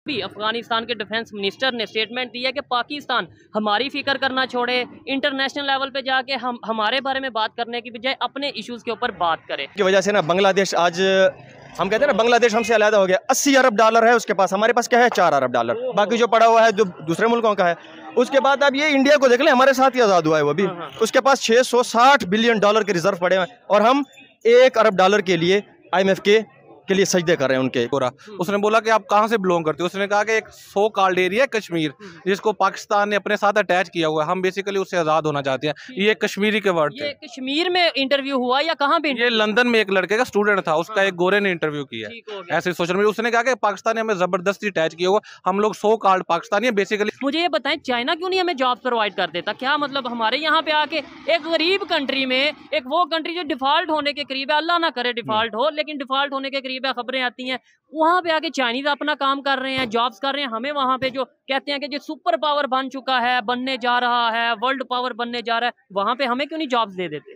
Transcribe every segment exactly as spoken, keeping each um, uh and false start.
भी अफगानिस्तान के defence minister ने स्टेटमेंट दी है कि पाकिस्तान हमारी फिक्र करना छोड़े, इंटरनेशनल लेवल पे जाके हम हमारे बारे में बात करने की बजाय अपने इश्यूज के ऊपर बात करे। की वजह से ना बांग्लादेश आज हम कहते हैं ना बांग्लादेश हमसे अलग हो गया। अस्सी अरब डॉलर है उसके पास, हमारे पास क्या है चार अरब डॉलर, बाकी जो पड़ा हुआ है जो दूसरे मुल्कों का है। उसके बाद अब ये इंडिया को देख लें, हमारे साथ ही आज़ाद हुआ है वो भी, उसके पास छः सौ साठ बिलियन डॉलर के रिजर्व पड़े हुए हैं और हम एक अरब डॉलर के लिए आई एम एफ के के लिए सजदे कर रहे हैं उनके। पूरा उसने बोला कि आप कहाँ से बिलोंग करते हो, उसने कहा कि एक सो कॉल्ड एरिया है कश्मीर जिसको पाकिस्तान ने अपने साथ अटैच किया हुआ है, हम बेसिकली उससे आज़ाद होना चाहते हैं। ये कश्मीरी के वर्ड थे। कश्मीर में इंटरव्यू हुआ या कहाँ पे? ये लंदन में एक लड़के का स्टूडेंट था, उसका एक गोरे ने इंटरव्यू किया ऐसे सोशल मीडिया। उसने कहा कि पाकिस्तान ने हमें जबरदस्ती अटैच किया हुआ, हम लोग सो कॉल्ड पाकिस्तानी है बेसिकली। मुझे ये बताएं, चाइना क्यों नहीं हमें जॉब प्रोवाइड कर देता? क्या मतलब हमारे यहाँ पे आके एक गरीब कंट्री में, एक वो कंट्री जो डिफॉल्ट होने के करीब है, अल्लाह ना करे डिफॉल्ट हो, लेकिन डिफॉल्ट होने के करीब है, खबरें आती हैं, वहां पे आके चाइनीज अपना काम कर रहे हैं, जॉब्स कर रहे हैं। हमें वहां पे जो कहते हैं कि जो सुपर पावर बन चुका है, बनने जा रहा है, वर्ल्ड पावर बनने जा रहा है, वहां पे हमें क्यों नहीं जॉब्स दे देते?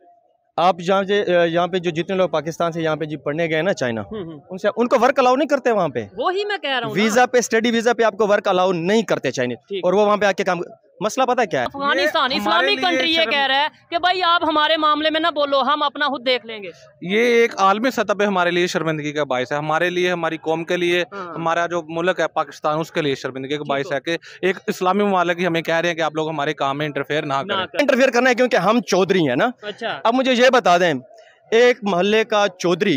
आप जहाँ से यहाँ पे जो जितने लोग पाकिस्तान से यहाँ पे जी पढ़ने गए ना चाइना, उनसे उनको वर्क अलाउ नहीं करते वहाँ पे। वो ही मैं कह रहा हूँ, वीजा पे, स्टडी वीजा पे आपको वर्क अलाउ नहीं करते चाइनीज, और वो वहाँ पे आके काम। मसला पता क्या है? अफगानिस्तान इस्लामिक कंट्री ये कह रहा है कि भाई आप हमारे मामले में ना बोलो, हम अपना खुद देख लेंगे। ये एक आलमी सतह पे हमारे लिए शर्मिंदगी का बाइस है, हमारे लिए, हमारी कौम के लिए, हमारा जो मुल्क है पाकिस्तान, उसके लिए शर्मिंदगी का बाइस है कि एक इस्लामी ममालिक ही हमें कह रहे हैं कि आप लोग हमारे काम में इंटरफेयर ना करें। इंटरफेयर करना है क्योंकि हम चौधरी हैं ना। अच्छा, अब मुझे ये बता दें, एक मोहल्ले का चौधरी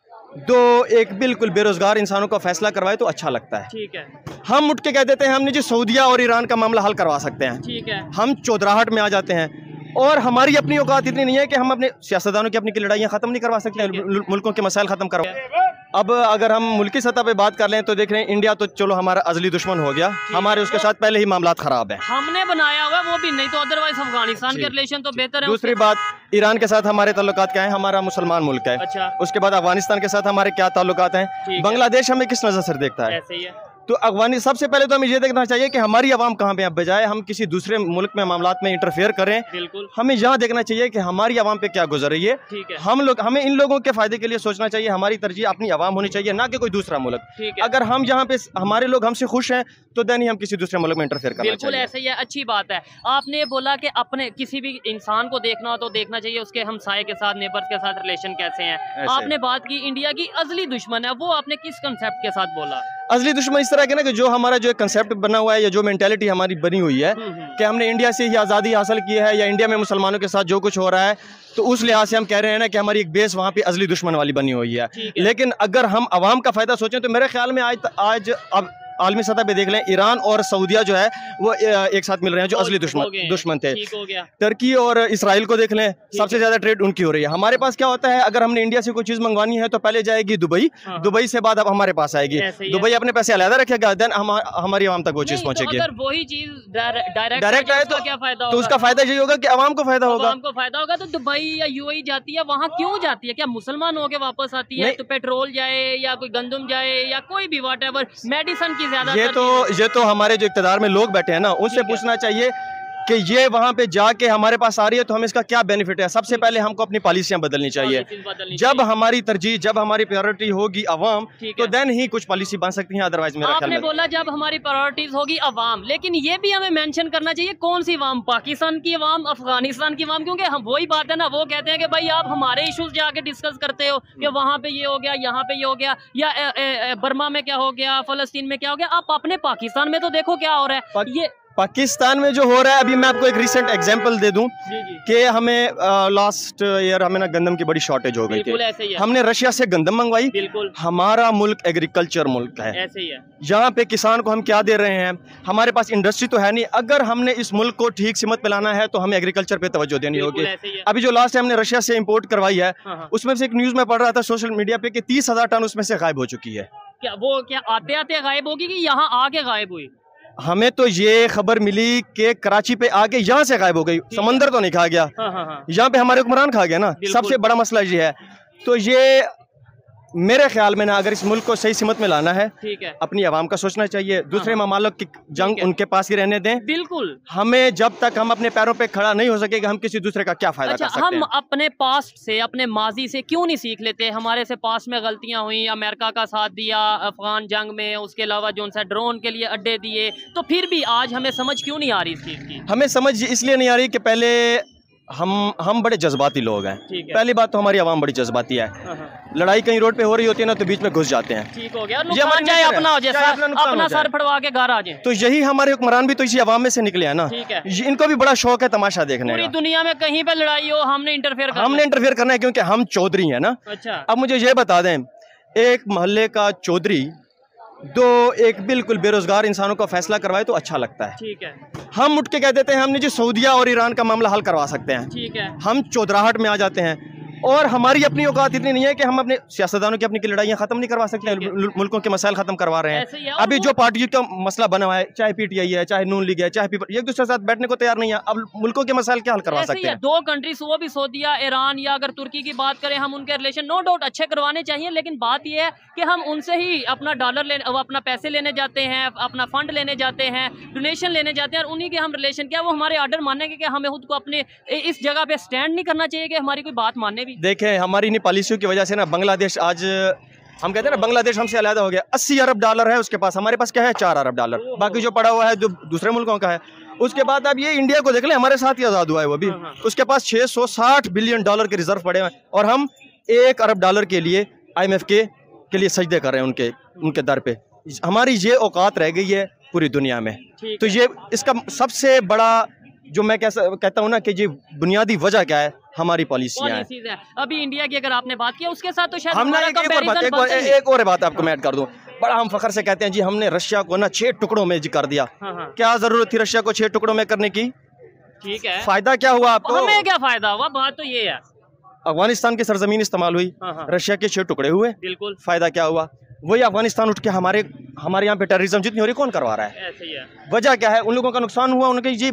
दो एक बिल्कुल बेरोजगार इंसानों का फैसला करवाए तो अच्छा लगता है। ठीक है। हम उठ के कह देते हैं हमने जी सऊदीया और ईरान का मामला हल करवा सकते हैं। ठीक है। हम चौधराहट में आ जाते हैं और हमारी अपनी औकात इतनी नहीं है कि हम अपने सियासतदानों की अपनी की लड़ाइयाँ ख़त्म नहीं करवा सकते हैं, मुल्कों के मसाइल ख़त्म करवा। अब अगर हम मुल्की सतह पे बात कर लें तो देख रहे हैं इंडिया तो चलो हमारा अजली दुश्मन हो गया, हमारे उसके साथ पहले ही मामला ख़राब है, हमने बनाया हुआ वो भी नहीं तो अदरवाइज अफगानिस्तान के रिलेशन तो बेहतर है। दूसरी बात, ईरान के साथ हमारे ताल्लुकात क्या है, हमारा मुसलमान मुल्क है। अच्छा। उसके बाद अफगानिस्तान के साथ हमारे क्या ताल्लुकात हैं, बांग्लादेश हमें किस नज़र से देखता है? ऐसे ही है। तो अफगानी सबसे पहले तो हमें ये देखना चाहिए कि हमारी आवाम कहाँ पे है, बजाय हम किसी दूसरे मुल्क में मामलात में इंटरफेयर करें। बिल्कुल। हमें यहाँ देखना चाहिए कि हमारी आवाम पे क्या गुजर रही है। ठीक है। हम लोग, हमें इन लोगों के फायदे के लिए सोचना चाहिए, हमारी तरजीह अपनी आवाम होनी चाहिए, ना कि कोई दूसरा मुल्क। ठीक है। अगर हम यहाँ पे हमारे लोग हमसे खुश हैं तो देन ही हम किसी दूसरे मुल्क में इंटरफेयर करना चाहिए। बिल्कुल ऐसे ही है, अच्छी बात है। आपने बोला कि अपने किसी भी इंसान को देखना हो तो देखना चाहिए उसके हमसाये के साथ, नेबर्स के साथ रिलेशन कैसे हैं। आपने बात की इंडिया की अजली दुश्मन है, वो आपने किस कंसेप्ट के साथ बोला? अजली दुश्मन इस तरह के ना कि जो हमारा जो कंसेप्ट बना हुआ है या जो मेंटालिटी हमारी बनी हुई है कि हमने इंडिया से ही आज़ादी हासिल की है या इंडिया में मुसलमानों के साथ जो कुछ हो रहा है, तो उस लिहाज से हम कह रहे हैं ना कि हमारी एक बेस वहाँ पे अजली दुश्मन वाली बनी हुई है। लेकिन अगर हम आवाम का फ़ायदा सोचें तो मेरे ख्याल में आज आज अब आलमी सतह पे देख लें, ईरान और सऊदीया जो है वो एक साथ मिल रहे हैं जो असली दुश्मन दुश्मन थे। टर्की और इसराइल को देख लें, सबसे ज्यादा ट्रेड उनकी हो रही है। हमारे पास क्या होता है, अगर हमने इंडिया से कोई चीज मंगवानी है तो पहले जाएगी दुबई, दुबई से बाद अब हमारे पास आएगी, दुबई अपने पैसे अलग रखेगा, देन हमारी आवाम तक वो चीज पहुंचेगी। अगर वही चीज डायरेक्ट डायरेक्ट आए तो क्या फायदा? तो उसका फायदा यही होगा कि आवाम को फायदा होगा। आवाम को फायदा होगा तो दुबई या यूएई जाती है, वहाँ क्यों जाती है? क्या मुसलमान होके वापस आती है? तो पेट्रोल जाए या कोई गंदम जाए या कोई भी व्हाटएवर, मेडिसिन की ज्यादा। ये तो ये तो हमारे जो इक़्तिदार में लोग बैठे हैं ना, उनसे पूछना चाहिए कि ये वहाँ पे जाके हमारे पास आ रही है तो हमें इसका क्या बेनिफिट है। सबसे पहले हमको अपनी पॉलिसियां बदलनी चाहिए। जब हमारी तरजीह, जब हमारी प्रायोरिटी होगी अवाम, तो देन ही कुछ पॉलिसी बन सकती है, अदरवाइज मेरा ख्याल में। आपने बोला जब हमारी प्रायोरिटीज होगी अवाम, लेकिन ये भी हमें मेंशन करना चाहिए कौन सी अवाम, पाकिस्तान की अवाम, अफगानिस्तान की अवाम, क्योंकि हम वही बात है ना, वो कहते हैं कि भाई आप हमारे इशूज जाके डिस्कस करते हो कि वहाँ पे ये हो गया, यहाँ पे ये हो गया, या बर्मा में क्या हो गया, फलस्तीन में क्या हो गया। आप अपने पाकिस्तान में तो देखो क्या हो रहा है। ये पाकिस्तान में जो हो रहा है, अभी मैं आपको एक रिसेंट एग्जांपल दे दूं कि हमें लास्ट ईयर हमें ना गंदम की बड़ी शॉर्टेज हो गई थी। हमने रशिया से गंदम मंगवाई। बिल्कुल। हमारा मुल्क एग्रीकल्चर मुल्क है, ऐसे ही है। यहाँ पे किसान को हम क्या दे रहे हैं, हमारे पास इंडस्ट्री तो है नहीं। अगर हमने इस मुल्क को ठीक सिमत पे लाना है तो हमें एग्रीकल्चर पे तवज्जो देनी होगी। अभी जो लास्ट हमने रशिया से इम्पोर्ट करवाई है, उसमें से एक न्यूज में पढ़ रहा था सोशल मीडिया पे कि तीस हजार टन उसमें से गायब हो चुकी है। क्या वो क्या आते आते गायब होगी कि यहाँ आके गायब हुई? हमें तो ये खबर मिली कि कराची पे आके यहाँ से गायब हो गई, समंदर तो नहीं खा गया, यहाँ पे हमारे हुक्मरान खा गया ना। सबसे बड़ा मसला ये है। तो ये मेरे ख्याल में ना अगर इस मुल्क को सही सिमत में लाना है, ठीक है, अपनी आवाम का सोचना चाहिए। दूसरे ममालिक की जंग उनके पास ही रहने दें। बिल्कुल। हमें जब तक हम अपने पैरों पे खड़ा नहीं हो सकेगा, हम किसी दूसरे का क्या फायदा अच्छा, कर सकते हम हैं? अपने पास्ट से, अपने माजी से क्यों नहीं सीख लेते? हमारे से पास्ट में गलतियां हुई, अमेरिका का साथ दिया अफगान जंग में, उसके अलावा जो उनसे ड्रोन के लिए अड्डे दिए, तो फिर भी आज हमें समझ क्यों नहीं आ रही इस चीज़ की? हमें समझ इसलिए नहीं आ रही कि पहले हम हम बड़े जज्बाती लोग हैं। पहली बात तो हमारी आवाम बड़ी जज्बाती है। लड़ाई कहीं रोड पे हो रही होती है ना, तो बीच में घुस जाते हैं। ठीक हो गया, नुकसान चाहे अपना हो जाए, अपना सर फड़वा के घर आ जाए। तो यही हमारे हुक्मरान भी तो इसी आवाम में से निकले हैं ना। ठीक है, इनको भी बड़ा शौक है तमाशा देखने का। पूरी दुनिया में कहीं पे लड़ाई हो, हमने इंटरफेयर करना हमने इंटरफेयर करना है, क्योंकि हम चौधरी हैं ना। अच्छा, अब मुझे ये बता दें, एक मोहल्ले का चौधरी दो एक बिल्कुल बेरोजगार इंसानों का फैसला करवाए तो अच्छा लगता है। ठीक है, हम उठ के कह देते हैं हमने जी सऊदीया और ईरान का मामला हल करवा सकते हैं। ठीक है, हम चौधराहट में आ जाते हैं, और हमारी अपनी औकात इतनी नहीं है कि हम अपने सियासतदानों की अपनी की लड़ाइयाँ खत्म नहीं करवा सकते हैं, मुल्कों के मसाइल खत्म करवा रहे हैं। अभी जो पार्टी का मसला बना हुआ है, चाहे पीटीआई है, चाहे नून लीग है, चाहे पीपल, एक दूसरे के साथ बैठने को तैयार नहीं है। अब मुल्कों के मसाइल क्या हल करवा सकते हैं? दो कंट्रीज, वो भी सऊदीया, ईरान, या अगर तुर्की की बात करें, हम उनके रिलेशन नो डाउट अच्छे करवाने चाहिए, लेकिन बात यह है कि हम उनसे ही अपना डॉलर ले, अपना पैसे लेने जाते हैं, अपना फंड लेने जाते हैं, डोनेशन लेने जाते हैं, और उन्हीं के हम रिलेशन, क्या वो हमारे ऑर्डर मानेंगे? कि हमें खुद को अपने इस जगह पे स्टैंड नहीं करना चाहिए कि हमारी कोई बात माने भी? देखें, हमारी इन्हीं पॉलिसियों की वजह से ना बांग्लादेश आज, हम कहते हैं ना बांग्लादेश हमसे अलग हो गया। अस्सी अरब डॉलर है उसके पास, हमारे पास क्या है? चार अरब डॉलर। बाकी जो पड़ा हुआ है जो दूसरे मुल्कों का है। उसके बाद अब ये इंडिया को देख लें, हमारे साथ ही आज़ाद हुआ है वो भी, उसके पास छः सौ साठ बिलियन डॉलर के रिजर्व पड़े हुए हैं, और हम एक अरब डॉलर के लिए आई एम एफ के के लिए सजदे कर रहे हैं उनके उनके दर पे। हमारी ये औकात रह गई है पूरी दुनिया में। तो ये इसका सबसे बड़ा जो मैं कैसा कहता हूँ ना कि ये बुनियादी वजह क्या है, हमारी पॉलिसियाँ हैं। अभी इंडिया की अगर आपने बात किया, उसके साथ तो शायद हमने एक, एक और बात एक, और, एक और बात आपको मैं ऐड कर दूं, बड़ा हम फखर से कहते हैं जी हमने रशिया को ना छह टुकड़ों में जी कर दिया। हाँ हाँ। क्या जरूरत थी रशिया को छह टुकड़ों में करने की? ठीक है, फायदा क्या हुआ आपको? हमें क्या फायदा हुआ? बात तो ये है, अफगानिस्तान की सरजमीन इस्तेमाल हुई, रशिया के छह टुकड़े हुए, बिल्कुल। फायदा क्या हुआ? वही अफगानिस्तान उठ के हमारे हमारे यहाँ पे टेररिज्म जितनी हो रही, कौन करवा रहा है? ऐसे ही है। वजह क्या है? उन लोगों का नुकसान हुआ, उनकी जी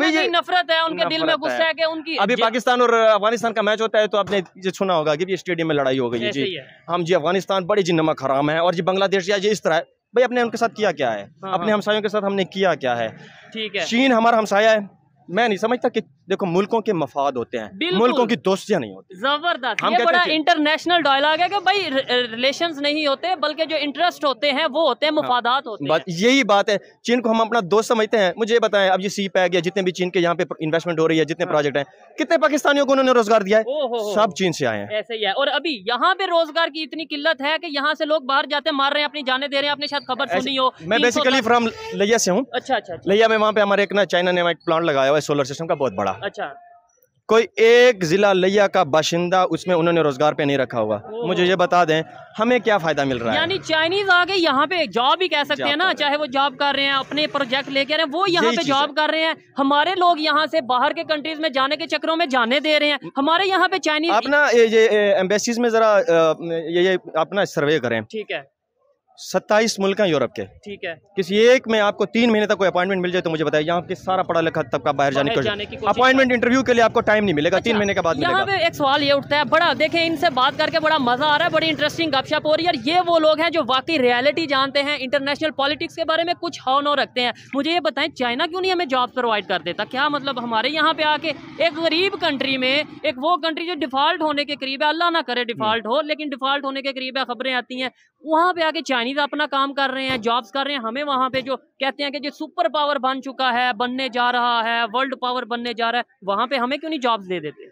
नफरत है, उनके दिल में गुस्सा है कि उनकी। अभी पाकिस्तान और अफगानिस्तान का मैच होता है तो आपने ये सुना होगा कि स्टेडियम में लड़ाई हो गई है जी। हम जी अफगानिस्तान बड़ी जी नमक हराम है, और जी बांग्लादेश या जी इस तरह है। भाई अपने उनके साथ किया क्या है? अपने हमसायों के साथ हमने किया क्या है? ठीक है, चीन हमारा हमसाया है। मैं नहीं समझता कि देखो मुल्कों के मफाद होते हैं, मुल्कों की दोस्तियां नहीं होती। जबरदस्त, ये बड़ा इंटरनेशनल डायलॉग है कि भाई रिलेशंस नहीं होते, बल्कि जो इंटरेस्ट होते हैं वो होते हैं, मफादात होते हैं। बात यही बात है। चीन को हम अपना दोस्त समझते हैं। मुझे ये बताएं, अब ये सी पैक या जितने भी चीन के यहाँ पे इन्वेस्टमेंट हो रही है, जितने प्रोजेक्ट हैं, कितने पाकिस्तानियों को उन्होंने रोजगार दिया है? सब चीन से आए हैं। ऐसे ही है। और अभी यहाँ पे रोजगार की इतनी किल्लत है कि यहाँ से लोग बाहर जाते मार रहे हैं, अपनी जाने दे रहे हैं। आपने शायद खबर सुनी हो। मैं बेसिकली फ्रॉम लिया से हूँ। अच्छा अच्छा। लिया में वहाँ पे हमारे एक ना चाइना ने प्लांट लगाया हुआ है सोलर सिस्टम का, बहुत बड़ा। अच्छा, कोई एक जिला लिया का बाशिंदा उसमें उन्होंने रोजगार पे नहीं रखा हुआ। मुझे ये बता दें हमें क्या फायदा मिल रहा है? यानी चाइनीज आगे यहाँ पे जॉब ही कह सकते हैं ना, चाहे वो जॉब कर रहे हैं, अपने प्रोजेक्ट लेके रहे हैं, वो यहाँ पे जॉब कर रहे हैं। हमारे लोग यहाँ से बाहर के कंट्रीज में जाने के चक्करों में जाने दे रहे हैं। हमारे यहाँ पे चाइनीज अपना ये एम्बेसीज में जरा ये ये अपना सर्वे करें। ठीक है, सत्ताईस मुल्क हैं यूरोप के। ठीक है, किसी एक में आपको तीन महीने तक कोई अपॉइंटमेंट मिल जाए तो मुझे बताइए, यहाँ के सारा पढ़ा लिखा तबका बाहर जाने की अपॉइंटमेंट इंटरव्यू के लिए आपको टाइम नहीं मिलेगा। तीन महीने के बाद यहाँ पे एक सवाल ये उठता है, बड़ा देखें इनसे बात करके बड़ा मजा आ रहा है, बड़ी इंटरेस्टिंग गपशप हो रही है। ये वो लोग हैं जो वाकई रियलिटी जानते हैं, इंटरनेशनल पॉलिटिक्स के बारे में कुछ हौ नौ रखते हैं। मुझे ये बताएं, चाइना क्यों नहीं हमें जॉब प्रोवाइड कर देता? क्या मतलब हमारे यहाँ पे आके एक गरीब कंट्री में, एक वो कंट्री जो डिफॉल्ट होने के करीब है, अल्लाह ना करे डिफॉल्ट हो, लेकिन डिफॉल्ट होने के करीब है, खबरें आती हैं, वहाँ पे आके चाइनीज अपना काम कर रहे हैं, जॉब्स कर रहे हैं। हमें वहाँ पे जो कहते हैं कि जो सुपर पावर बन चुका है, बनने जा रहा है, वर्ल्ड पावर बनने जा रहा है, वहाँ पे हमें क्यों नहीं जॉब्स दे देते?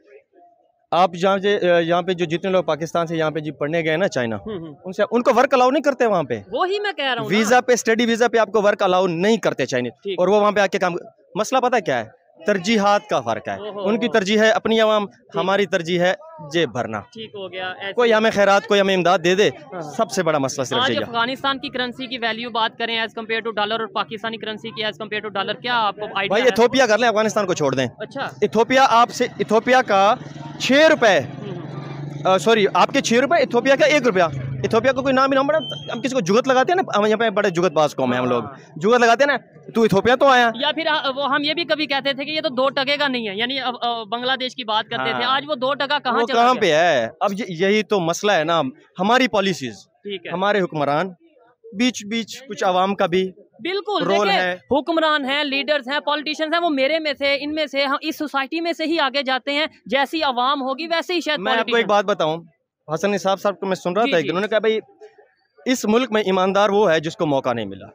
आप जहाँ से यहाँ पे जो जितने लोग पाकिस्तान से यहाँ पे जी पढ़ने गए ना चाइना, उनसे उनको वर्क अलाउ नहीं करते वहाँ पे। वो ही मैं कह रहा हूँ, वीजा पे, स्टडी वीजा पे आपको वर्क अलाउ नहीं करते चाइनीज, और वो वहाँ पे आके काम। मसला पता क्या है? तरजीहात का फर्क है। उनकी तरजीह है अपनी आवाम, हमारी तरजीह है जेब भरना। ठीक हो गया। कोई हमें खैरात, कोई हमें इमदाद दे दे, सबसे बड़ा मसला सिर्फ आज अफगानिस्तान की करेंसी की वैल्यू बात करें एज कम्पेयर टू डॉलर, और पाकिस्तानी करेंसी की एज कम्पेयर टू डॉलर, क्या आपको आइडिया? भाई इथोपिया कर लें, अफगानिस्तान को छोड़ दें। अच्छा, इथोपिया आपसे, इथोपिया का छह रुपए, सॉरी आपके छह रुपए, इथोपिया का एक रुपया, इथोपिया को कोई नाम ही ना बड़ा, हम किसी को जुगत लगाते हैं ना, हम यहाँ पे बड़े जुगतबाज कौम है हम लोग, जुगत लगाते हैं ना, तू इथोपिया तो आया। या फिर वो हम ये भी कभी कहते थे कि ये तो दो टके का नहीं है, यानी बांग्लादेश की बात करते थे, आज वो दो टका कहाँ कहाँ पे है। अब यही तो मसला है ना, हमारी पॉलिसीज, हमारे हुक्मरान, बीच बीच कुछ आवाम का भी बिल्कुल रोल है। हुक्मरान हैं, लीडर्स हैं, पॉलिटिशियंस हैं, वो मेरे में से, इनमें से, हम इस सोसाइटी में से ही आगे जाते हैं। जैसी आवाम होगी वैसे ही शायद। मैं आपको एक बात बताऊं, हसन निसाब साहब को मैं सुन रहा था, उन्होंने कहा भाई इस मुल्क में ईमानदार वो है जिसको मौका नहीं मिला।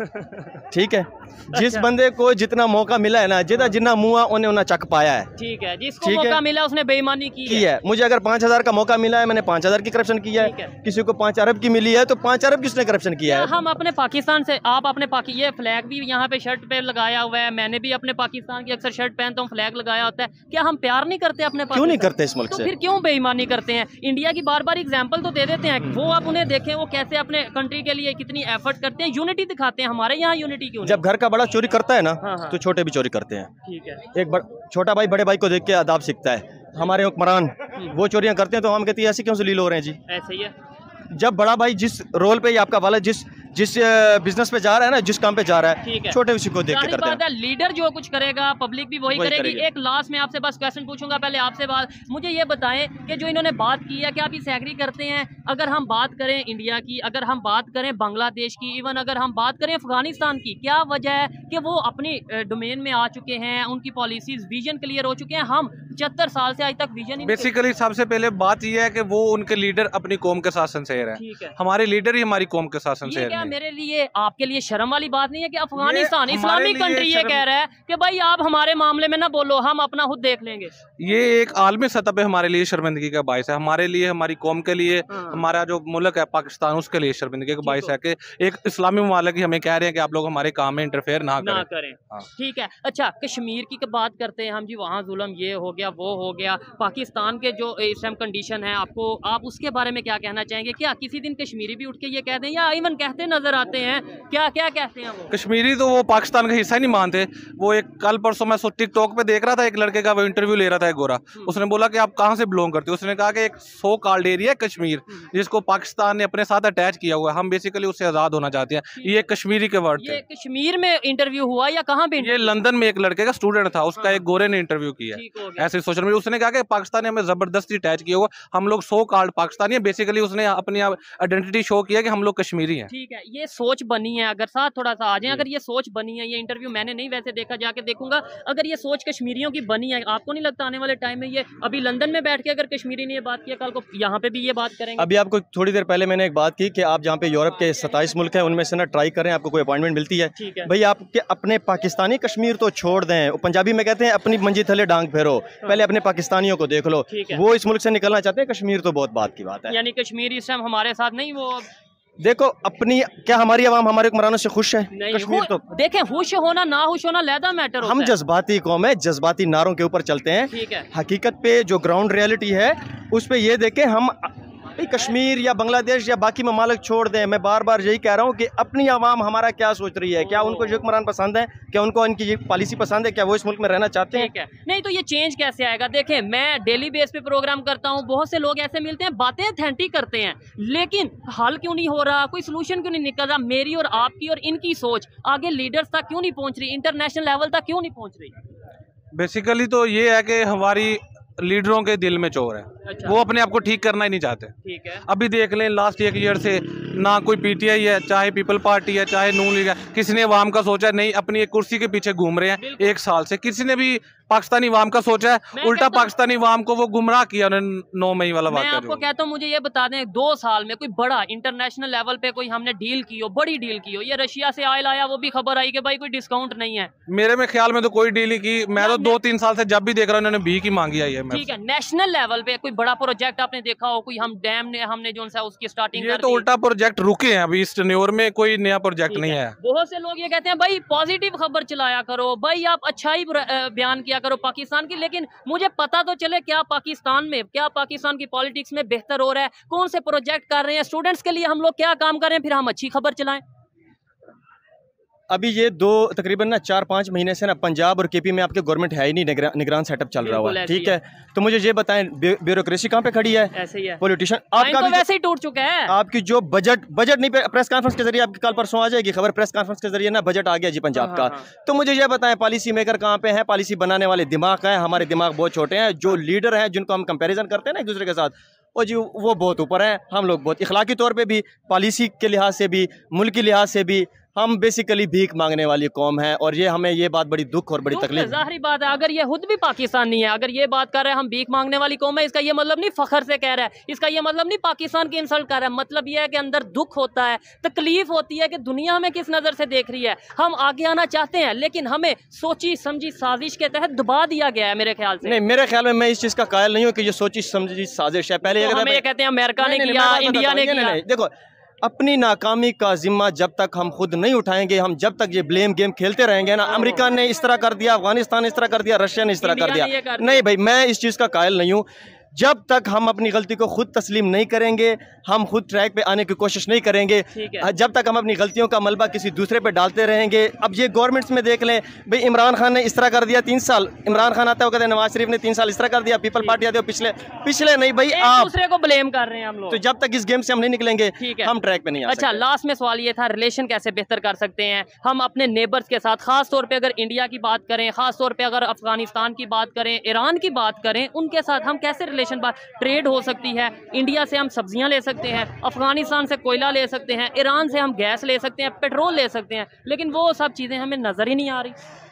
ठीक है, जिस अच्छा। बंदे को जितना मौका मिला है ना, जितना जितना मुआ उन्हें उन्हें चक पाया है। ठीक है, जिसको मौका मिला उसने बेईमानी की, की है। है मुझे अगर पाँच हजार का मौका मिला है, मैंने पाँच हजार की करप्शन किया है, है। किसी को पाँच अरब की मिली है तो पाँच अरब किसने करप्शन किया है। हम अपने पाकिस्तान से, आप अपने पाकि ये फ्लैग भी यहाँ पे शर्ट पे लगाया हुआ है, मैंने भी अपने पाकिस्तान की अक्सर शर्ट पहनता हूँ, फ्लैग लगाया होता है। क्या हम प्यार नहीं करते अपने? क्यों नहीं करते इस मुल्क से? फिर क्यों बेईमानी करते हैं? इंडिया की बार बार एग्जाम्पल तो दे देते हैं, वो आप उन्हें देखें वो कैसे अपने कंट्री के लिए कितनी एफर्ट करते हैं, यूनिटी दिखाते हैं। हमारे यहाँ यूनिटी क्यों? जब घर का बड़ा चोरी करता है ना, हाँ हाँ। तो छोटे भी चोरी करते हैं। ठीक है, एक छोटा भाई बड़े भाई को देख के आदाब सीखता है। हमारे हुक्मरान वो चोरियां करते हैं तो हम कहते हैं ऐसे क्यों जलील हो रहे हैं जी। ऐसे ही है। जब बड़ा भाई जिस रोल पे, आपका वाला जिस जिस बिजनेस पे जा रहा है ना, जिस काम पे जा रहा है, छोटे उसी को देख के करते हैं। लीडर जो कुछ करेगा पब्लिक भी वही, वही करेगी। एक लास्ट में आपसे बस क्वेश्चन पूछूंगा, पहले आपसे बात, मुझे ये बताएं कि जो इन्होंने बात की है, क्या आप इसे एग्री करते हैं? अगर हम बात करें इंडिया की, अगर हम बात करें बांग्लादेश की, इवन अगर हम बात करें अफगानिस्तान की, क्या वजह है कि वो अपनी डोमेन में आ चुके हैं, उनकी पॉलिसीज, विजन क्लियर हो चुके हैं? हम पचहत्तर साल से आज तक विजन। बेसिकली सबसे पहले बात यह है कि वो उनके लीडर अपनी कौम के साथ सिंसेयर है। हमारे लीडर ही हमारी कौम के साथ सिंसेयर है। मेरे लिए, आपके लिए शर्म वाली बात नहीं है कि अफगानिस्तान इस्लामिक कंट्री ये कह रहा है कि भाई आप हमारे मामले में ना बोलो, हम अपना खुद देख लेंगे? ये एक आलमी सतह पे हमारे लिए शर्मिंदगी का बायस है, हमारे लिए, हमारी कौम के लिए, हमारा जो मुल्क है पाकिस्तान, उसके लिए शर्मिंदगी का बायस है कि एक इस्लामी ममालिक ही हमें कह रहे हैं कि आप लोग हमारे काम में इंटरफेयर ना करें, ना करें। ठीक है, अच्छा कश्मीर की बात करते हैं हम जी, वहाँ जुल्म ये हो गया वो हो गया, पाकिस्तान के जो इस टाइम कंडीशन है, आपको आप उसके बारे में क्या कहना चाहेंगे? क्या किसी दिन कश्मीरी भी उठ के ये कह दें, या इवन कहते नजर आते हैं, क्या क्या कहते हैं वो? कश्मीरी तो वो पाकिस्तान का हिस्सा ही नहीं मानते। वो एक कल परसों मैं टिकटॉक पे देख रहा था, एक लड़के का वो इंटरव्यू ले रहा था, एक गोरा, उसने बोला कि आप कहाँ से बिलोंग करते हो? उसने कहा कि एक सो कॉल्ड एरिया है कश्मीर, जिसको पाकिस्तान ने अपने साथ अटैच किया हुआ है, हम बेसिकली उससे आजाद होना चाहते हैं। ये कश्मीरी के वर्ड थे। कश्मीर में इंटरव्यू हुआ या कहाँ पे? ये लंदन में एक लड़के का स्टूडेंट था, उसका एक गोरे ने इंटरव्यू किया ऐसे सोशल मीडिया। उसने कहा कि पाकिस्तान ने हमें जबरदस्ती अटैच किया हुआ, हम लोग सो कॉल्ड पाकिस्तानी है। बेसिकली उसने अपनी आइडेंटिटी शो किया कि हम लोग कश्मीरी हैं। ठीक है, ये सोच बनी है, अगर साथ थोड़ा सा आ जाए, अगर ये सोच बनी है, ये इंटरव्यू मैंने नहीं वैसे देखा, जाके देखूंगा, अगर ये सोच कश्मीरियों की बनी है, आपको नहीं लगता आने वाले टाइम में ये अभी लंदन में बैठ के अगर कश्मीरी ने ये बात किया, कल को यहाँ पे भी ये बात करेंगे? अभी आपको थोड़ी देर पहले मैंने एक बात की कि आप जहाँ पे यूरोप के सत्ताईस मुल्क हैं उनमें से ना ट्राई करें, आपको कोई अपॉइंटमेंट मिलती है, भाई आपके अपने पाकिस्तानी कश्मीर तो छोड़ दें, पंजाबी में कहते हैं अपनी मंजी थले डांग फेरो, पहले अपने पाकिस्तानियों को देख लो। वो इस मुल्क से निकलना चाहते हैं, कश्मीर तो बहुत बात की बात है। यानी कश्मीर इस टाइम हमारे साथ नहीं, वो देखो अपनी, क्या हमारी आवाम हमारे हुक्मरानों से खुश है? कश्मीर तो देखें, खुश होना ना खुश होना लहदा मैटर होता हम है। जज्बाती कौम है, जज्बाती नारों के ऊपर चलते हैं। ठीक है, हकीकत पे जो ग्राउंड रियलिटी है उस पे ये देखें हम, कश्मीर या बांग्लादेश या बाकी ममालिक छोड़ दें। मैं बार बार यही कह रहा हूँ कि अपनी आवाम हमारा क्या सोच रही है, क्या उनको जो हुक्मरान पसंद है, क्या उनको इनकी पॉलिसी पसंद है, क्या वो इस मुल्क में रहना चाहते हैं? ठीक है, नहीं तो ये चेंज कैसे आएगा? देखें, मैं डेली बेस पे प्रोग्राम करता हूँ, बहुत से लोग ऐसे मिलते हैं, बातें अथेंटिक करते हैं, लेकिन हल क्यों नहीं हो रहा, कोई सोल्यूशन क्यों नहीं निकल रहा? मेरी और आपकी और इनकी सोच आगे लीडर्स तक क्यों नहीं पहुँच रही, इंटरनेशनल लेवल तक क्यों नहीं पहुँच रही? बेसिकली तो ये है कि हमारी लीडरों के दिल में चोर है। अच्छा। वो अपने आप को ठीक करना ही नहीं चाहते। ठीक है। अभी देख लें लास्ट एक ईयर से ना कोई पीटीआई है, चाहे पीपल पार्टी है, चाहे नून लीग है, किसी ने अवाम का सोचा नहीं, अपनी एक कुर्सी के पीछे घूम रहे हैं एक साल से। किसी ने भी पाकिस्तानी अवाम का सोचा है, उल्टा पाकिस्तानी अवाम को वो गुमराह किया उन्होंने। नौ मई वाला बात मैं आपको कहता हूँ, मुझे ये बता दें, दो साल में कोई बड़ा इंटरनेशनल लेवल पे कोई हमने डील की हो, बड़ी डील की हो, ये रशिया से ऑयल आया, वो भी खबर आई कि भाई कोई डिस्काउंट नहीं है। मेरे में ख्याल में तो कोई डील नहीं की। मैं तो दो तीन साल से जब भी देख रहा हूँ उन्होंने भी की मांगी आई है। ठीक है, नेशनल लेवल पे कोई बड़ा प्रोजेक्ट आपने देखा हो, कोई हम डैम ने हमने जो सा उसकी स्टार्टिंग? ये तो उल्टा प्रोजेक्ट रुके हैं अभी, इस टेन्योर में कोई नया प्रोजेक्ट नहीं है। बहुत से लोग ये कहते हैं भाई पॉजिटिव खबर चलाया करो, भाई आप अच्छाई बयान किया करो पाकिस्तान की, लेकिन मुझे पता तो चले क्या पाकिस्तान में, क्या पाकिस्तान की पॉलिटिक्स में बेहतर हो रहा है, कौन से प्रोजेक्ट कर रहे हैं, स्टूडेंट्स के लिए हम लोग क्या काम कर रहे हैं, फिर हम अच्छी खबर चलाएं। अभी ये दो तकरीबन ना चार पाँच महीने से ना पंजाब और केपी में आपके गवर्नमेंट है ही नहीं, निगरा, निगरान सेटअप चल रहा हुआ है, ठीक है। तो मुझे ये बताएं ब्यूरोक्रेसी कहाँ पे खड़ी है? ऐसे ही है पॉलिटिशियन आपका तो वैसे ही टूट चुका है। आपकी जो बजट बजट नहीं, प्रेस कॉन्फ्रेंस के जरिए आपकी कल परसों आ जाएगी खबर, प्रेस कॉन्फ्रेंस के जरिए ना बजट आ गया जी पंजाब का। तो मुझे ये बताएं पॉलिसी मेकर कहाँ पे है, पॉलिसी बनाने वाले दिमाग है? हमारे दिमाग बहुत छोटे हैं। जो लीडर हैं जिनको हम कंपेरिजन करते हैं ना एक दूसरे के साथ, वो जी वो बहुत ऊपर हैं, हम लोग बहुत इखलाकी तौर पे भी, पॉलिसी के लिहाज से भी, मुल्क के लिहाज से भी हम बेसिकली भीख मांगने वाली कौम है। और ये हमें ये बात बड़ी दुख और बड़ी तकलीफ, जाहिर बात है। अगर ये खुद भी पाकिस्तान नहीं है, अगर ये बात कर रहे हैं हम भीख मांगने वाली कौम है, इसका ये मतलब नहीं फखर से कह रहा है, इसका ये मतलब नहीं पाकिस्तान की इंसल्ट कर रहा है। मतलब ये है कि अंदर दुख होता है, तकलीफ होती है कि दुनिया हमें किस नज़र से देख रही है। हम आगे आना चाहते हैं लेकिन हमें सोची समझी साजिश के तहत दबा दिया गया है मेरे ख्याल से। नहीं, मेरे ख्याल में मैं इस चीज़ का कायल नहीं हूँ कि ये सोची समझी साजिश है। पहले तो हमें ये कहते हैं अमेरिका ने किया, इंडिया ने किया। देखो, अपनी नाकामी का जिम्मा जब तक हम खुद नहीं उठाएंगे, हम जब तक ये ब्लेम गेम खेलते रहेंगे ना, अमेरिका ने इस तरह कर दिया, अफगानिस्तान इस तरह कर दिया, रशिया ने इस तरह कर दिया, नहीं भाई, मैं इस चीज़ का कायल नहीं हूँ। जब तक हम अपनी गलती को खुद तस्लीम नहीं करेंगे, हम खुद ट्रैक पे आने की कोशिश नहीं करेंगे, जब तक हम अपनी गलतियों का मलबा किसी दूसरे पे डालते रहेंगे। अब ये गवर्नमेंट्स में देख लें भाई, इमरान खान ने इस तरह कर दिया तीन साल, इमरान खान आता है वो कहते हैं नवाज शरीफ ने तीन साल इस तरह कर दिया, पीपल पार्टी आते हो पिछले पिछले नहीं भाई, आप दूसरे को ब्लेम कर रहे हैं हम लोग। तो जब तक इस गेम से हम नहीं निकलेंगे हम ट्रैक पे नहीं आ सकते। अच्छा, लास्ट में सवाल ये था, रिलेशन कैसे बेहतर कर सकते हैं हम अपने नेबर्स के साथ, खास तौर पे अगर इंडिया की बात करें, खास तौर पे अगर अफगानिस्तान की बात करें, ईरान की बात करें, उनके साथ हम कैसे रिलेशन, ट्रेड हो सकती है? इंडिया से हम सब्जियां ले सकते हैं, अफगानिस्तान से कोयला ले सकते हैं, ईरान से हम गैस ले सकते हैं, पेट्रोल ले सकते हैं, लेकिन वो सब चीज़ें हमें नज़र ही नहीं आ रही।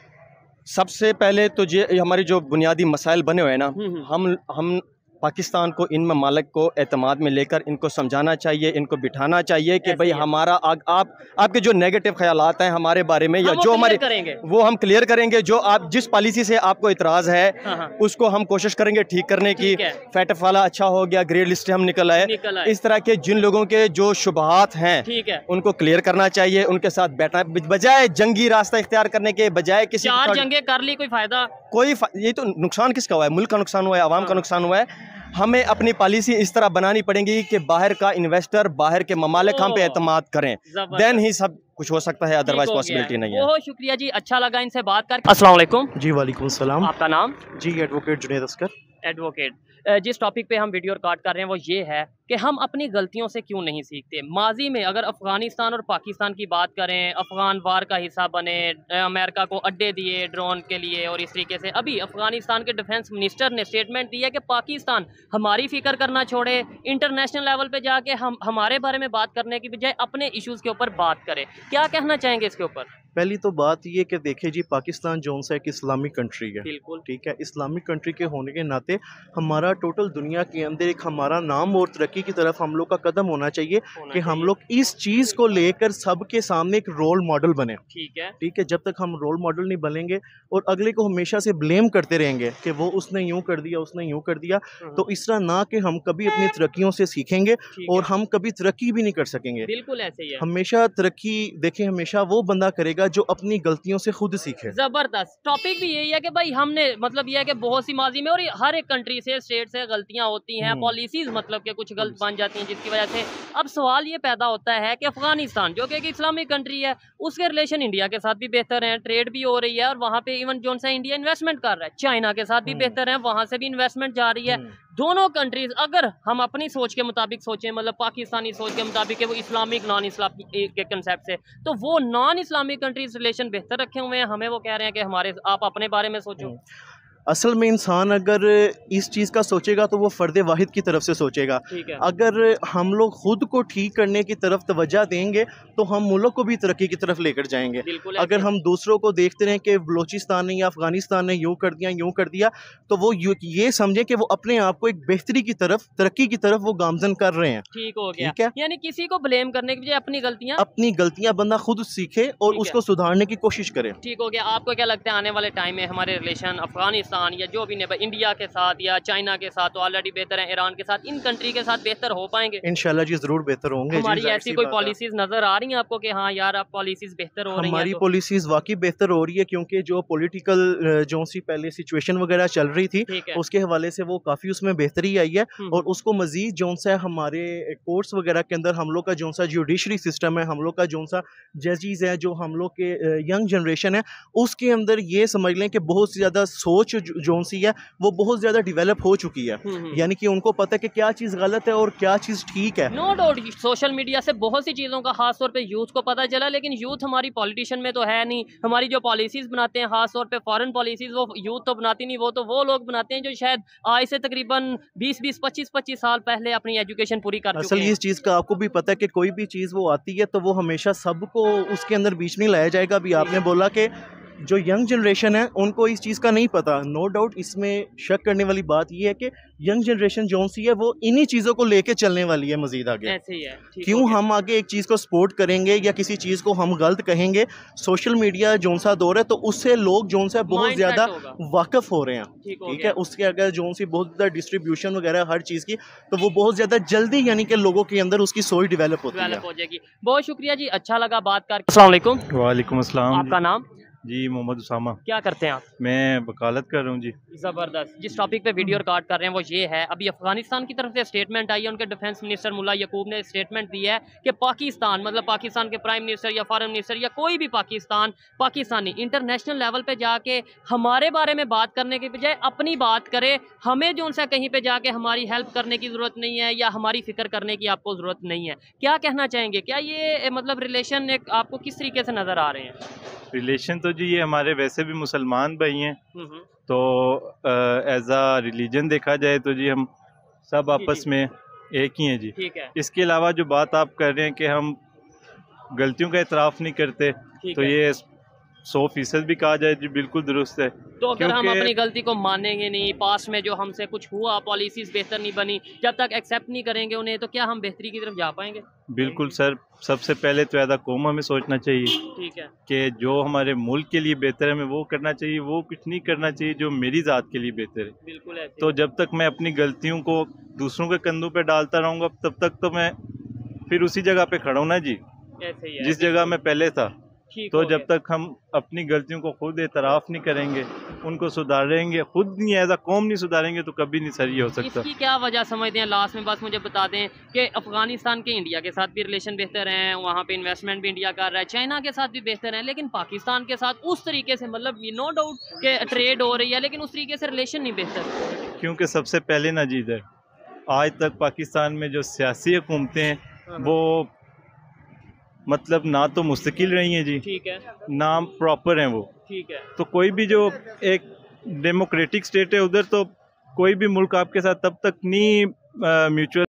सबसे पहले तो ये हमारी जो बुनियादी मसाइल बने हुए हैं ना, हम हम पाकिस्तान को, इन ममालिक को एतमाद में लेकर इनको समझाना चाहिए, इनको बिठाना चाहिए कि भाई हमारा आ, आप आपके जो नेगेटिव ख्यालात हैं हमारे बारे में, या जो हमारे करेंगे वो हम क्लियर करेंगे। जो आप जिस पॉलिसी से आपको इतराज़ है उसको हम कोशिश करेंगे ठीक करने की। फैटफ वाला अच्छा हो गया, ग्रेड लिस्ट हम निकल आए, इस तरह के जिन लोगों के जो शुबहात हैं उनको क्लियर करना चाहिए, उनके साथ बैठना, बजाय जंगी रास्ता इख्तियार करने के बजाय किसी चार जंगे कर ली, कोई फायदा कोई फा... ये तो नुकसान किसका हुआ है? मुल्क का नुकसान हुआ है, आवाम का नुकसान हुआ है। हमें अपनी पॉलिसी इस तरह बनानी पड़ेगी कि बाहर का इन्वेस्टर, बाहर के ममालिक हम पे एतमाद करें, देन ही सब कुछ हो सकता है, अदरवाइज पॉसिबिलिटी नहीं है। बहुत शुक्रिया जी, अच्छा लगा इनसे बात करके। अस्सलाम वालेकुम। जी वालेकुम सलाम। आपका नाम? जी एडवोकेट जुनैद अस्कर। एडवोकेट, जिस टॉपिक पे हम वीडियो रिकॉर्ड कर रहे हैं वो ये है कि हम अपनी गलतियों से क्यों नहीं सीखते। माजी में अगर अफ़गानिस्तान और पाकिस्तान की बात करें, अफ़गान वार का हिस्सा बने, अमेरिका को अड्डे दिए ड्रोन के लिए, और इस तरीके से अभी अफ़गानिस्तान के डिफेंस मिनिस्टर ने स्टेटमेंट दी है कि पाकिस्तान हमारी फ़िक्र करना छोड़े, इंटरनेशनल लेवल पे जाके हम हमारे बारे में बात करने की बजाय अपने इश्यूज़ के ऊपर बात करें। क्या कहना चाहेंगे इसके ऊपर? पहली तो बात ये कि देखिए जी, पाकिस्तान जो सा एक इस्लामिक कंट्री है, बिल्कुल ठीक है, इस्लामिक कंट्री के होने के नाते हमारा टोटल दुनिया के अंदर एक हमारा नाम और तरक्की की तरफ हम लोग का कदम होना चाहिए होना कि चाहिए। हम लोग इस चीज़ को लेकर सबके सामने एक रोल मॉडल बने। ठीक है, ठीक है, जब तक हम रोल मॉडल नहीं बनेंगे और अगले को हमेशा से ब्लेम करते रहेंगे कि वो उसने यूँ कर दिया, उसने यूँ कर दिया, तो इस तरह ना कि हम कभी अपनी तरक्कियों से सीखेंगे और हम कभी तरक्की भी नहीं कर सकेंगे। बिल्कुल ऐसे ही है। हमेशा तरक्की देखें, हमेशा वो बंदा करेगा जो अपनी गलतियों से खुद सीखे। जबरदस्त। टॉपिक भी यही है कि भाई हमने, मतलब यह है कि बहुत सी माजी में और हर एक कंट्री से, स्टेट से गलतियां होती हैं, पॉलिसीज मतलब कि कुछ गलत बन जाती हैं, जिसकी वजह से अब सवाल ये पैदा होता है कि अफगानिस्तान जो कि एक इस्लामिक कंट्री है, उसके रिलेशन इंडिया के साथ भी बेहतर हैं, ट्रेड भी हो रही है और वहाँ पे इवन जो सा इंडिया इन्वेस्टमेंट कर रहा है, चाइना के साथ भी बेहतर है, वहाँ से भी इन्वेस्टमेंट जा रही है। दोनों कंट्रीज अगर हम अपनी सोच के मुताबिक सोचें, मतलब पाकिस्तानी सोच के मुताबिक वो इस्लामिक नॉन इस्लामिक के कंसेप्ट से, तो वो नॉन इस्लामिक कंट्रीज रिलेशन बेहतर रखे हुए हैं, हमें वो कह रहे हैं कि हमारे, आप अपने बारे में सोचो। असल में इंसान अगर इस चीज़ का सोचेगा तो वो फ़र्द वाहिद की तरफ से सोचेगा। अगर हम लोग खुद को ठीक करने की तरफ तवज्जो देंगे तो हम मुल्क को भी तरक्की की तरफ लेकर जाएंगे। अगर हम दूसरों को देखते रहें कि बलोचिस्तान ने या अफगानिस्तान ने यूँ कर दिया यूँ कर दिया तो वो ये समझें कि वो अपने आप को एक बेहतरी की तरफ, तरक्की की तरफ वो गामजन कर रहे हैं। ठीक हो गया, ठीक है? यानी किसी को ब्लेम करने की बजाय अपनी गलतियाँ अपनी गलतियाँ बंदा खुद सीखे और उसको सुधारने की कोशिश करे। ठीक हो गया। आपको क्या लगता है आने वाले टाइम में हमारे रिलेशन अफगानिस्तान पाकिस्तान या जो भी नेबर इंडिया के साथ या चाइना के साथ तो ऑलरेडी बेहतर है, ईरान के साथ, इन कंट्री के साथ बेहतर हो पाएंगे? इंशाल्लाह जी ज़रूर बेहतर होंगे। हमारी ऐसी कोई पॉलिसीज नजर आ रही हैं आपको कि हाँ यार आप पॉलिसीज बेहतर हो रही हैं? हमारी तो? पॉलिसीज वाकई बेहतर हो रही है, क्योंकि जो पॉलिटिकल जो सी पहले सिचुएशन वगैरह चल रही थी उसके हवाले से वो काफ़ी उसमें बेहतरी आई है। और उसको मजीद जो सा हमारे कोर्ट्स वगैरह के अंदर हम लोग का जो सा जुडिशरी सिस्टम है, हम लोग का जो सा जजेस है, जो हम लोग के यंग जनरेशन है, उसके अंदर ये समझ लें कि बहुत ज़्यादा सोच जो सी है वो बहुत ज़्यादा डिवेलप हो चुकी है। यानी कि उनको पता है कि क्या चीज़ गलत है और क्या चीज़ ठीक है। नो डाउट सोशल मीडिया से बहुत सी चीज़ों का खास तौर पे यूथ को पता चला, लेकिन यूथ हमारी पॉलिटिशियन में तो है नहीं। हमारी जो पॉलिसीज़ बनाते हैं खास तौर पे फॉरेन पॉलिसीज़ वो यूथ तो बनाती नहीं, वो तो वो लोग बनाते हैं जो शायद आज से तकरीबन बीस बीस पच्चीस पच्चीस साल पहले अपनी एजुकेशन पूरी कर चुके हैं। असल इस चीज़ का आपको भी पता है कि कोई भी चीज़ वो आती है तो वो हमेशा सबको उसके अंदर बीच नहीं लाया जाएगा। अभी आपने बोला कि जो यंग जनरेशन है उनको इस चीज़ का नहीं पता। नो डाउट इसमें शक करने वाली बात यह है कि यंग जनरेशन जो सी है वो इन्हीं चीज़ों को लेके चलने वाली है मजीद आगे। ऐसे ही है। क्यों हम आगे एक चीज़ को सपोर्ट करेंगे या किसी चीज़ को हम गलत कहेंगे? सोशल मीडिया जो सा दौर है तो उससे लोग जो सा बहुत ज़्यादा वाकफ हो रहे हैं, ठीक है। उसके अगर जो सी बहुत ज़्यादा डिस्ट्रीब्यूशन वगैरह हर चीज़ की तो वो बहुत ज़्यादा जल्दी यानी कि लोगों के अंदर उसकी सोच डिवेलप होती है, हो जाएगी। बहुत शुक्रिया जी, अच्छा लगा बात करके। अस्सलाम वालेकुम। वालेकुम अस्सलाम। आपका नाम? जी मोहम्मद उसामा। क्या करते हैं आप? मैं वकालत कर रहा हूँ जी। ज़बरदस्त। जिस टॉपिक पे वीडियो रिकॉर्ड कर रहे हैं वो ये है, अभी अफगानिस्तान की तरफ से स्टेटमेंट आई है, उनके डिफेंस मिनिस्टर मुल्ला यकूब ने स्टेटमेंट दी है कि पाकिस्तान मतलब पाकिस्तान के प्राइम मिनिस्टर या फॉरेन मिनिस्टर या कोई भी पाकिस्तान पाकिस्तानी इंटरनेशनल लेवल पे जाके हमारे बारे में बात करने के बजाय अपनी बात करे। हमें जो उनसे कहीं पे जाके हमारी हेल्प करने की ज़रूरत नहीं है या हमारी फ़िक्र करने की आपको ज़रूरत नहीं है। क्या कहना चाहेंगे? क्या ये मतलब रिलेशन एक आपको किस तरीके से नज़र आ रहे हैं? रिलेशन तो जी ये हमारे वैसे भी मुसलमान भाई हैं, तो एज आ रिलीजन देखा जाए तो जी हम सब आपस में एक ही हैं जी। ठीक है। इसके अलावा जो बात आप कर रहे हैं कि हम गलतियों का एतराफ़ नहीं करते, तो ये सौ फीसद भी कहा जाए जी बिल्कुल दुरुस्त है। तो अगर हम अपनी गलती को मानेंगे नहीं, पास में जो हमसे कुछ हुआ, पॉलिसीज बेहतर नहीं बनी, जब तक एक्सेप्ट नहीं करेंगे उन्हें, तो क्या हम बेहतरी की तरफ जा पाएंगे? बिल्कुल सर, सबसे पहले तो ऐसा कौम हमें सोचना चाहिए, ठीक है, कि जो हमारे मुल्क के लिए बेहतर है हमें वो करना चाहिए, वो कुछ नहीं करना चाहिए जो मेरी ज़ात के लिए बेहतर है। बिल्कुल ऐसे। तो जब तक मैं अपनी गलतियों को दूसरों के कंधों पे डालता रहूँगा तब तक तो मैं फिर उसी जगह पे खड़ा हूँ ना जी, ऐसे ही है, जिस जगह मैं पहले था। तो जब तक हम अपनी गलतियों को खुद एतराफ़ नहीं करेंगे, उनको सुधारेंगे, खुद नहीं एज अ कौम नहीं सुधारेंगे तो कभी नहीं सही हो सकता। इसकी क्या वजह समझते हैं? लास्ट में बस मुझे बता दें कि अफगानिस्तान के इंडिया के साथ भी रिलेशन बेहतर हैं, वहाँ पे इन्वेस्टमेंट भी इंडिया कर रहा है, चाइना के साथ भी बेहतर है, लेकिन पाकिस्तान के साथ उस तरीके से मतलब नो डाउट कि ट्रेड हो रही है लेकिन उस तरीके से रिलेशन नहीं बेहतर। क्योंकि सबसे पहले ना जी इधर आज तक पाकिस्तान में जो सियासी हुकूमतें हैं वो मतलब ना तो मुस्तकिल रही हैं जी, ठीक है, ना प्रॉपर हैं वो, ठीक है। तो कोई भी जो एक डेमोक्रेटिक स्टेट है उधर तो कोई भी मुल्क आपके साथ तब तक नहीं म्यूचुअल